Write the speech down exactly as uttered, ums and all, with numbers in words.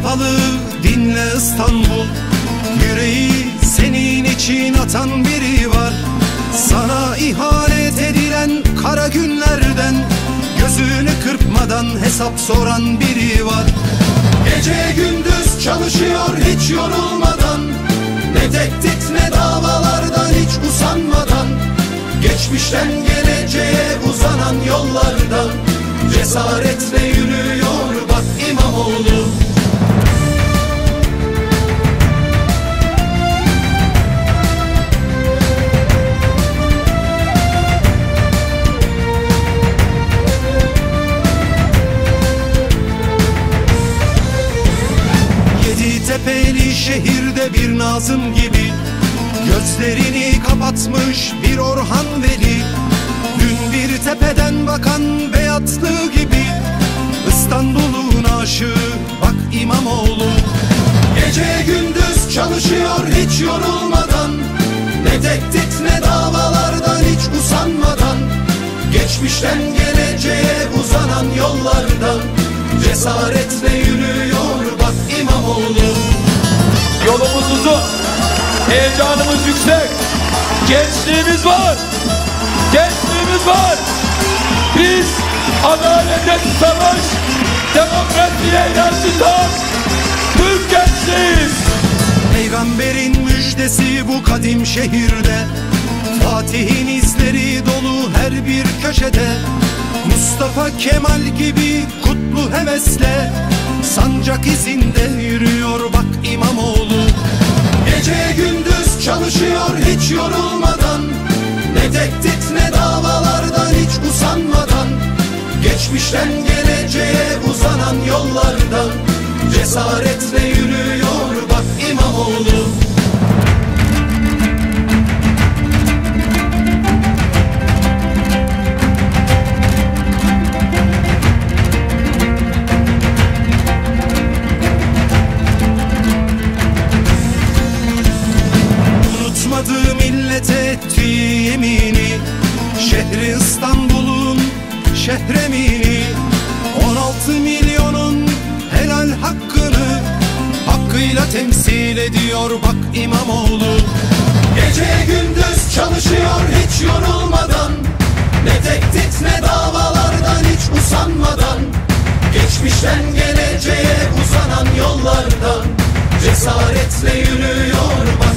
kapalı, dinle İstanbul. Yüreği senin için atan biri var. Sana ihanet edilen kara günlerden gözünü kırpmadan hesap soran biri var. Gece gündüz çalışıyor hiç yorulmadan, ne tehdit ne davalardan hiç usanmadan. Geçmişten geleceğe uzanan yollarda cesaretle yürüyor bak İmamoğlu. Yeditepe'li şehirde bir Nazım gibi gözlerini kapatmış bir Orhan Veli. Dün bir tepeden bakan Beyatlı gibi İstanbul'un aşığı bak İmamoğlu. Gece gündüz çalışıyor hiç yorulmadan, ne tehdit ne davalardan hiç usanmadan. Geçmişten geleceğe uzanan yollarda cesaretle yürüyor bak İmamoğlu. Yolumuz uzun, heyecanımız yüksek, gençliğimiz var, gençliğimiz var. Biz adalete savaş, demokrasiye inançlı tam Türk gençliğiz. Peygamberin müjdesi bu kadim şehirde, Fatih'in izleri dolu her bir köşede. Mustafa Kemal gibi kutlu hevesle sancak izinde yürüyor bak İmamoğlu. Gece gündüz çalışıyor hiç yorulmadan, ne tehdit ne davalardan hiç usanmadan. Geçmişten geleceğe uzanan yollarda cesaretle yürüyor bak İmamoğlu. Unutmadığı millete ettiği yemini, şehri İstanbul'un şehremini, on altı milyonun helal hakkını hakkıyla temsil ediyor bak İmamoğlu. Gece gündüz çalışıyor hiç yorulmadan, ne tehdit ne davalardan hiç usanmadan. Geçmişten geleceğe uzanan yollarda cesaretle yürüyor bak